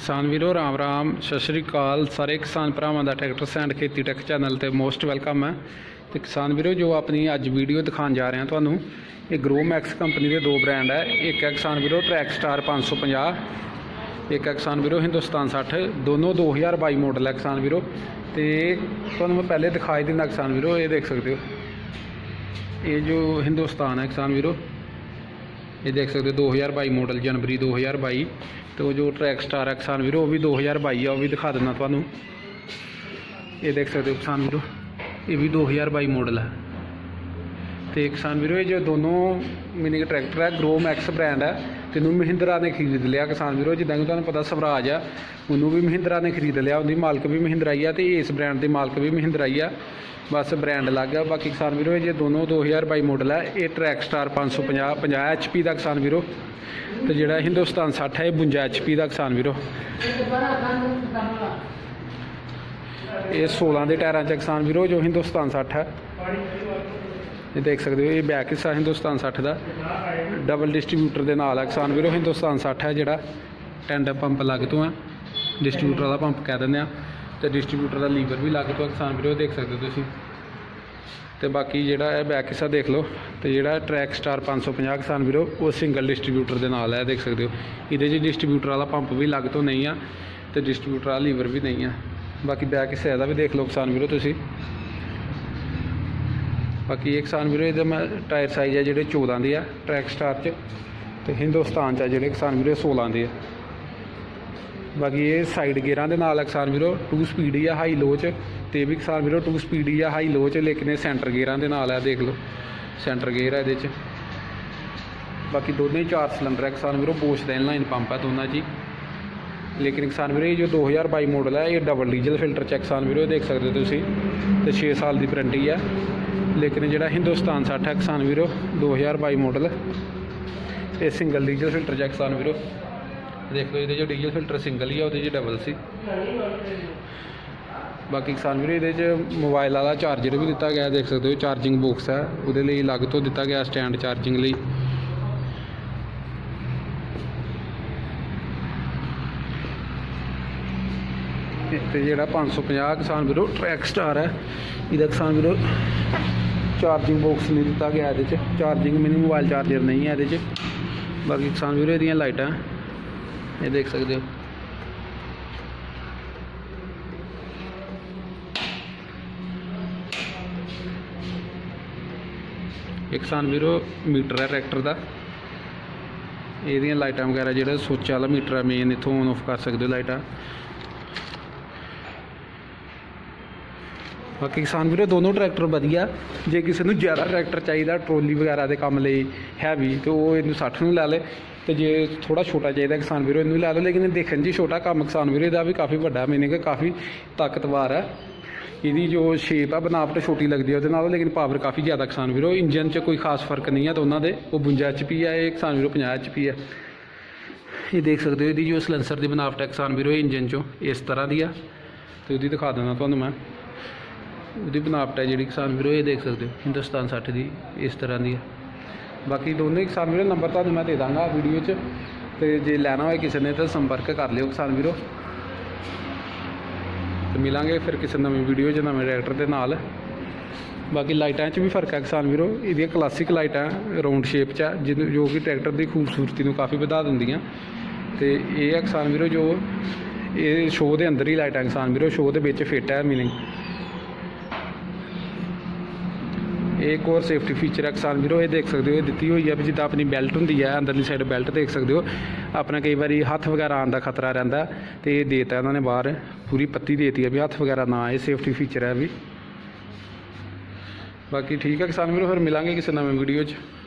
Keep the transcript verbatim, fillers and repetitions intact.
किसान वीरों राम राम सत श्री अकाल सारे किसान भरावां दा ट्रैक्टर सैंड खेती टेक चैनल ते मोस्ट वेलकम है। तो किसान वीरों जो अपनी अज वीडियो दिखाने जा रहे हैं तुहानूं ये ग्रो मैक्स कंपनी के दो ब्रांड है। एक है किसान वीरों ट्रैक स्टार पाँच सौ पचास, एक है किसान वीरों हिंदुस्तान साठ, दोनों दो हज़ार बाई मॉडल है किसान वीरों। तो तुहानूं मैं पहले दिखाई दिंदा किसान वीरों, ये देख सकते हो ये जो हिंदुस्तान है किसान वीरों, ये देख सकते हो दो हज़ार बाई मॉडल जनवरी दो हज़ार बाई। तो जो ट्रैक स्टार है किसान वीरों वो भी दो हज़ार बाई है, वो भी दिखा देना तुहानूं। ये देख सकते हो किसान वीरों ये भी दो हज़ार बाई मॉडल है। तो किसान वीरों ये जो दोनों मिनी ट्रैक्टर है ग्रो मैक्स ब्रांड है। तो इन्होंने महिंद्रा ने खरीद लिया किसान वीरों, जिदा कि तुहानूं पता स्वराज है उन्होंने भी महिंद्रा ने खरीद लिया, उनकी मालक भी महिंद्रा ही है। तो इस ब्रांड की मालक भी महिंद्रा ही है, बस ब्रांड अलग है। बाकी किसान वीरों ये दोनों दो हज़ार बाई मॉडल है। ये ट्रैक स्टार पाँच सौ पचास पचास एच पी का किसान वीरों, तो जोड़ा हिंदुस्तान साठ है बवंजा एच पी का किसान वीरों। ये सोलह के टायरों च किसान वीरों जो हिंदुस्तान साठ है, ये देख सकते हो ये बैक हिस्सा हिंदुस्तान साठ का डबल डिस्ट्रीब्यूटर के नाल है किसान वीरों। हिंदुस्तान साठ है जोड़ा टेंडर पंप अलग तो है, डिस्ट्रीब्यूटर का पंप कह दें, तो डिस्ट्रीब्यूटर का लीवर भी अलग तो है किसान वीरों, देख सकते हो तुसीं। तो बाकी जोड़ा है बैक हिस्सा देख लो, तो जोड़ा ट्रैक स्टार पाँच सौ पचास किसान वीरों वो सिंगल डिस्ट्रीब्यूटर के नाल है, देख सकते हो। ये डिस्ट्रीब्यूटर वाला पंप भी अलग तो नहीं है, तो डिस्ट्रीब्यूटर वाला लीवर भी नहीं है। बाकी बैक हिस्सा भी देख लो किसान वीरों तुसीं। बाकी एक किसान वीरों ये मैं टायर साइज है जो चौदह की है ट्रैक स्टार च, तो हिंदुस्तान च जो किसान वीरों सोलह की है। बाकी ये साइड गेयरां दे नाल किसान वीरों टू स्पीड ही है हाई लो च, तो भी किसान वीरों टू स्पीड ही है हाई लो च, लेकिन सेंटर गेयरां दे नाल है, देख लो सेंटर गेयर है ये। बाकी दोनों ही चार सिलेंडर है किसान वीरों, बोश का इनलाइन पंप है दोनों जी। लेकिन किसान वीरों ये जो दो हज़ार बाई मॉडल है ये डबल डीजल फिल्टर च किसान वीरों, देख सकते हो तुसीं। तो छे साल की वारंटी है। लेकिन जोड़ा हिंदुस्तान साठ है किसान वीरों दो हज़ार बाई मॉडल ये सिंगल डीजल फिल्टर च किसान वीरों, देख लो ये जो डीजल फिल्टर सिंगल ही है वो डबल सी। बाकी किसान वीरों ये मोबाइल वाला चार्जर भी दिता गया, देख सकते हो चार्जिंग बॉक्स है वो अलग तो दिता गया स्टैंड चार्जिंग लिए। तो जोड़ा पाँच सौ पचास किसान वीरों ट्रैक स्टार है, ये किसान वीरों चार्जिंग बॉक्स नहीं दिता गया, ये चार्जिंग मिनी मोबाइल चार्जर नहीं है ये। बाकी किसान वीरों ये लाइटां ये देख सकते हो। एक किसान वीरों मीटर है ट्रैक्टर का, ये लाइटां वगैरह जो सुच वाला मीटर है मेन इतों ऑन ऑफ कर सकते हो लाइटां। बाकी किसान वीरों दोनों ट्रैक्टर वधिया, जे किसी को ज़्यादा ट्रैक्टर चाहिए ट्रोली वगैरह के काम लिए हैवी तो वो इनू सठ नूं लै ले, तो जे थोड़ा छोटा चाहिए किसान वीरों इनू लै लो। लेकिन देखने जी छोटा काम किसान वीरों इसका भी काफ़ी बड़ा मीनिंग है, काफ़ी ताकतवर है। इसकी जो शेप है बनावट छोटी लगती है वो, लेकिन पावर काफ़ी ज़्यादा किसान वीरों। इंजन च कोई खास फर्क नहीं है दोनों के, वो बवंजा एच पी है ये किसान वीरों पचास एच पी है। ये देख सकते हो ये जो सलेंसर की बनावट है किसान वीरों इंजन चो इस तरह की है, तो ये दिखा देना तुहानूं मैं उसकी बनावट है जी किसान वीरों, ये देख सकते हो हिंदुस्तान साठ की इस तरह की है। बाकी दोनों ही किसान वीरों नंबर तुहानूं मैं दे दाँगा वीडियो च, तो जे लैना हो किसी ने तो संपर्क कर लियो किसान वीरों। तो मिलांगे फिर किसी नवीं वीडियो च नवें ट्रैक्टर के नाल। बाकी लाइटां च भी फर्क है किसान वीरों, ये क्लासिक लाइटां राउंड शेप च है जिन जो कि ट्रैक्टर की खूबसूरती को काफ़ी बढ़ा दिंदियां। तो ये है किसान वीरों जो ये शो के अंदर ही लाइटां किसान वीरों, शो के विच फिट है मीनिंग। एक और सेफ्टी फीचर है किसान वीरों, ये देख सकते हो ये दी हुई है भी जिदा अपनी बैल्ट होंगी है अंदरली साइड बैल्ट देख सकते हो, अपना कई बार हथ वगैरह आने का खतरा रहा तो ये देता इन्होंने बाहर पूरी पत्ती देती है भी हथ वगैरह ना आए, सेफ्टी फीचर है भी। बाकी ठीक है किसान वीरों फिर मिलांगे किसी नवे वीडियो च।